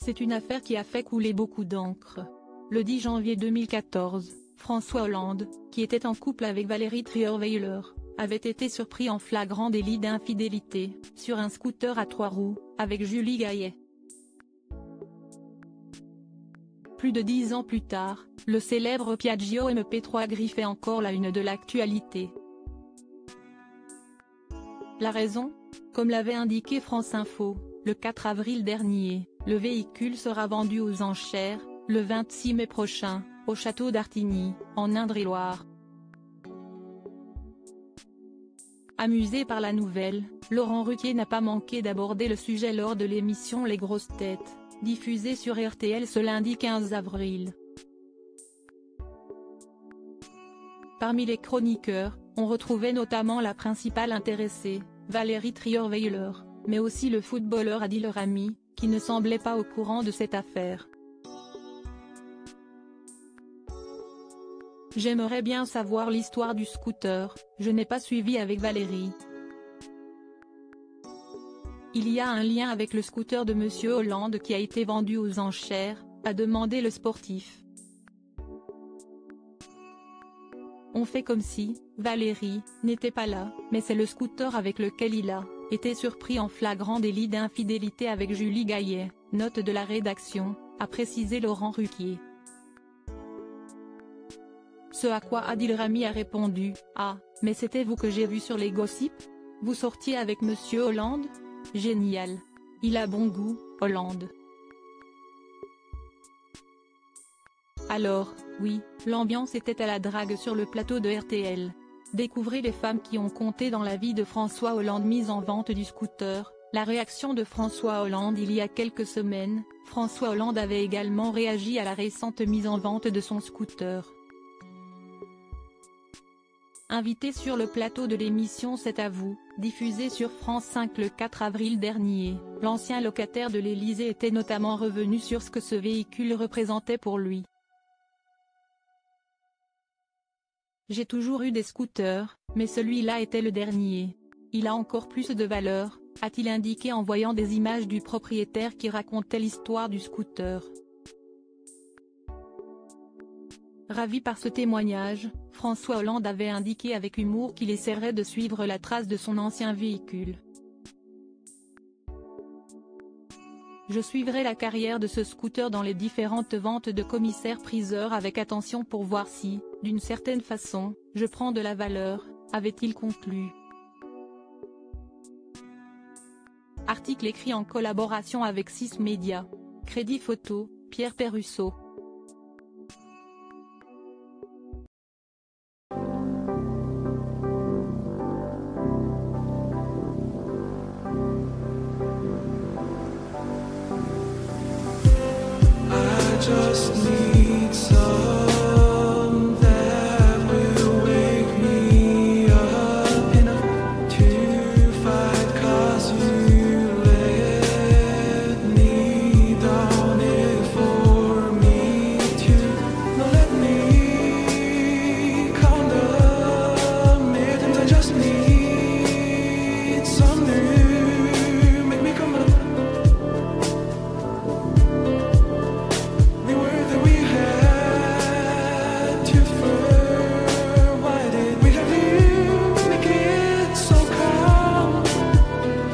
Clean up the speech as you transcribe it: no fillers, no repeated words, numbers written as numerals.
C'est une affaire qui a fait couler beaucoup d'encre. Le 10 janvier 2014, François Hollande, qui était en couple avec Valérie Trierweiler, avait été surpris en flagrant délit d'infidélité, sur un scooter à 3 roues, avec Julie Gaillet. Plus de 10 ans plus tard, le célèbre Piaggio MP3 griffait encore la une de l'actualité. La raison ? Comme l'avait indiqué France Info, le 4 avril dernier, le véhicule sera vendu aux enchères, le 26 mai prochain, au château d'Artigny, en Indre-et-Loire. Amusé par la nouvelle, Laurent Ruquier n'a pas manqué d'aborder le sujet lors de l'émission Les Grosses Têtes, diffusée sur RTL ce lundi 15 avril. Parmi les chroniqueurs, on retrouvait notamment la principale intéressée, Valérie Trierweiler, mais aussi le footballeur Adil Rami, qui ne semblait pas au courant de cette affaire. J'aimerais bien savoir l'histoire du scooter, je n'ai pas suivi avec Valérie. Il y a un lien avec le scooter de Monsieur Hollande qui a été vendu aux enchères, a demandé le sportif. On fait comme si, Valérie, n'était pas là, mais c'est le scooter avec lequel il a été surpris en flagrant délit d'infidélité avec Julie Gaillet, note de la rédaction, a précisé Laurent Ruquier. Ce à quoi Adil Rami a répondu, « Ah, mais c'était vous que j'ai vu sur les gossips ? Vous sortiez avec Monsieur Hollande ? Génial. Il a bon goût, Hollande. » Alors, oui, l'ambiance était à la drague sur le plateau de RTL. Découvrez les femmes qui ont compté dans la vie de François Hollande. Mise en vente du scooter, la réaction de François Hollande. Il y a quelques semaines, François Hollande avait également réagi à la récente mise en vente de son scooter. Invité sur le plateau de l'émission C'est à vous, diffusée sur France 5 le 4 avril dernier, l'ancien locataire de l'Élysée était notamment revenu sur ce que ce véhicule représentait pour lui. J'ai toujours eu des scooters, mais celui-là était le dernier. Il a encore plus de valeur, a-t-il indiqué en voyant des images du propriétaire qui racontait l'histoire du scooter. Ravi par ce témoignage, François Hollande avait indiqué avec humour qu'il essaierait de suivre la trace de son ancien véhicule. Je suivrai la carrière de ce scooter dans les différentes ventes de commissaires-priseurs avec attention pour voir si, d'une certaine façon, je prends de la valeur, avait-il conclu. Article écrit en collaboration avec 6 médias. Crédit photo, Pierre Perrusso. Just need